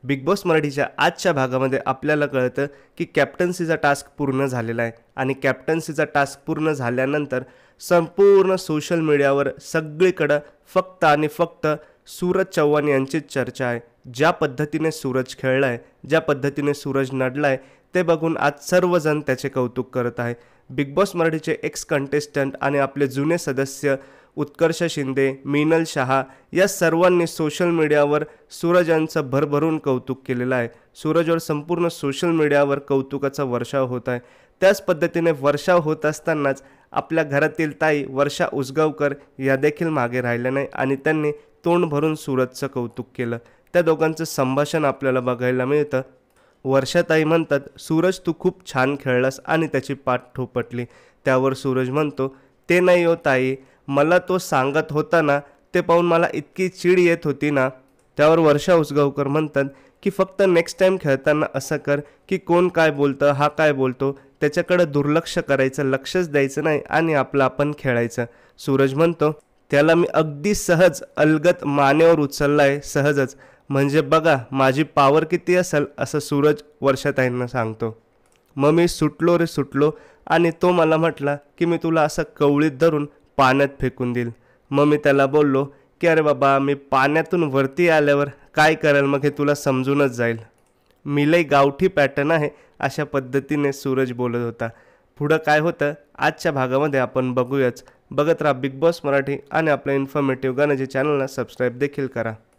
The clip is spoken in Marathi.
बिग बॉस मराठीच्या आजच्या भागामध्ये आपल्याला कळतं की कॅप्टन्सीचा टास्क पूर्ण झालेला आहे आणि कॅप्टन्सीचा टास्क पूर्ण झाल्यानंतर संपूर्ण सोशल मीडियावर सगळीकडं फक्त आणि फक्त सूरज चव्हाण यांचीच चर्चा आहे। ज्या पद्धतीने सूरज खेळला आहे, ज्या पद्धतीने सूरज नडला आहे, ते बघून आज सर्वजण त्याचे कौतुक करत आहे। बिग बॉस मराठीचे एक्स कंटेस्टंट आणि आपले जुने सदस्य उत्कर्ष शिंदे, मीनल शहा या सर्वांनी सोशल मीडियावर सूरज यांचं भरभरून कौतुक केलेलं आहे। सूरजवर संपूर्ण सोशल मीडियावर कौतुकाचा वर्षाव होत आहे। त्याच पद्धतीने वर्षाव होत असतानाच आपल्या घरातील ताई वर्षा उसगावकर या देखील मागे राहिल्या नाही आणि त्यांनी तोंड भरून सूरजचं कौतुक केलं। त्या दोघांचं संभाषण आपल्याला बघायला मिळतं। वर्षाताई म्हणतात, सूरज तू खूप छान खेळलास आणि त्याची पाठ थोपटली। त्यावर सूरज म्हणतो, ते नाही हो ताई, मला तो सांगत होता ना, ते पाहून मला इतकी चीड येत होती ना। त्यावर वर्षा उसगावकर म्हणतात की फक्त नेक्स्ट टाइम खेळताना असं कर की कोण काय बोलतं, हा काय बोलतो, त्याच्याकडे दुर्लक्ष करायचं, लक्षच द्यायचं नाही आणि आपलं आपण खेळायचं। सूरज म्हणतो, त्याला मी अगदी सहज अलगत मानेवर उचललाय, सहजच, म्हणजे बघा माझी पावर किती असेल, असं सूरज वर्षाताईंना सांगतो। मग मी सुटलो रे सुटलो आणि तो मला म्हटला की मी तुला असं कवळीत धरून पाण्यात फेकून देईल। मग मी त्याला बोललो की अरे बाबा, मी पाण्यातून वरती आल्यावर काय करेल मग हे तुला समजूनच जाईल। मी लई गावठी पॅटर्न आहे, अशा पद्धतीने सूरज बोलत होता। पुढं काय होतं आजच्या भागामध्ये आपण बघूयाच। बघत राहा बिग बॉस मराठी आणि आपल्या इन्फॉर्मेटिव्ह गाण्याचे चॅनलला सबस्क्राईब देखील करा।